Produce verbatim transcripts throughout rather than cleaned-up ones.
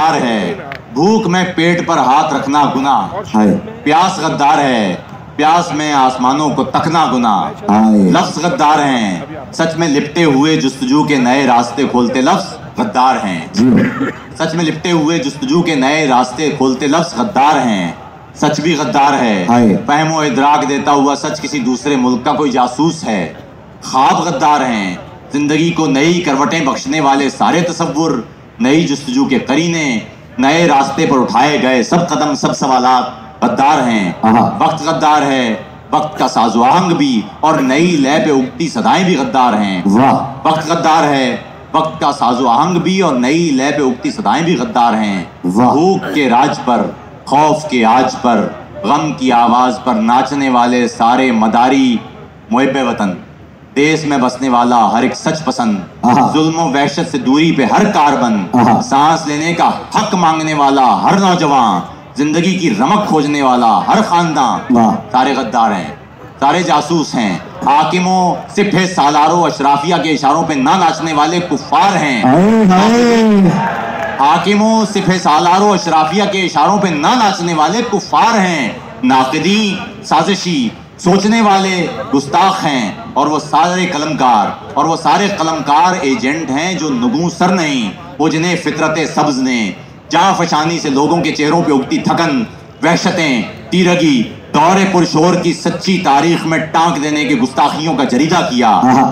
गद्दार है, भूख में पेट पर हाथ रखना गुनाह है, प्यास गद्दार है, प्यास में आसमानों को तकना गुनाह। लफ्ज गद्दार हैं, सच में लिपटे हुए जुस्तजू के नए रास्ते खोलते लफ्ज गद्दार हैं। सच में लिपटे हुए जुस्तजू के नए रास्ते खोलते लफ्ज गद्दार हैं। सच भी गद्दार है, फहमो इदराक देता हुआ सच किसी दूसरे मुल्क का कोई जासूस है। ख्वाब गद्दार हैं, जिंदगी को नई करवटें बख्शने वाले सारे तसव्वुर, नई जुस्तजू के करीने, नए रास्ते पर उठाए गए सब कदम सब सवालात गद्दार हैं। वक्त गद्दार है, वक्त का साज़ोआंग भी और नई लय पे उगती सदाएं भी गद्दार हैं। वाह। वक्त गद्दार है, वक्त का साज़ोआंग भी और नई लय पे उगती सदाएं भी गद्दार हैं। भूख के राज पर, खौफ के आज पर, गम की आवाज पर नाचने वाले सारे मदारी मुहिब्बे वतन, देश में बसने वाला हर एक सच पसंद, जुल्म वहशत से दूरी पे हर कारबन, सांस लेने का हक मांगने वाला हर नौजवान, जिंदगी की रमक खोजने वाला हर खानदान, सारे गद्दार हैं, सारे जासूस हैं। हाकिमों सिपहे सालारों अशराफिया के इशारों पे ना नाचने वाले कुफ्फार हैं। हाकिमों सिपहे सालारों अशराफिया के इशारों पे ना नाचने वाले कुफ्फार हैं। नाक़िदी साजिशी सोचने वाले गुस्ताख हैं, और वो सारे कलमकार और वो सारे कलमकार एजेंट हैं जो नुगू सर नहीं, वो जिन्हें फितरत सब्ज ने जहाँ फशानी से लोगों के चेहरों पे उगती थकन, वहशतें, तीरगी, दौरे पुरशोर की सच्ची तारीख में टांक देने की गुस्ताखियों का जरीदा किया।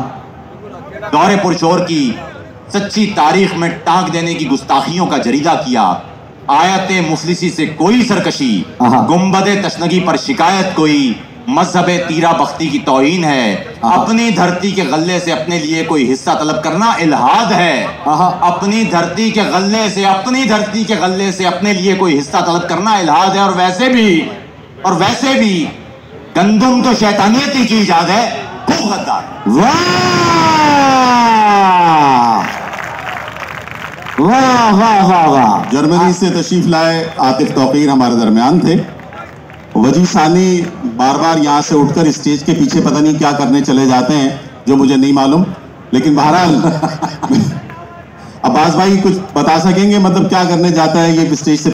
दौरे पुरशोर की सच्ची तारीख में टांक देने की गुस्ताखियों का जरीदा किया। आयते मुफलिसी से कोई सरकशी, गुंबदे तशनगी पर शिकायत कोई, मजहबे तीरा बख्ती की तौहीन है। अपनी धरती के गल्ले से अपने लिए कोई हिस्सा तलब करना इल्हाद है। अपनी धरती के गल्ले से अपनी धरती के गल्ले से अपने लिए कोई हिस्सा तलब करना इल्हाद है। और वैसे भी और वैसे भी गंदुम तो शैतानियत ही की इजाद है। खूब गद्दार। वाह वाह वाह वाह वाह। जर्मनी से तशरीफ लाए आतिफ तौकीर हमारे दरमियान थे। वजी सानी बार बार यहाँ से उठकर स्टेज के पीछे पता नहीं क्या करने चले जाते हैं, जो मुझे नहीं मालूम, लेकिन बहरहाल अब्बास भाई कुछ बता सकेंगे, मतलब क्या करने जाता है ये स्टेज से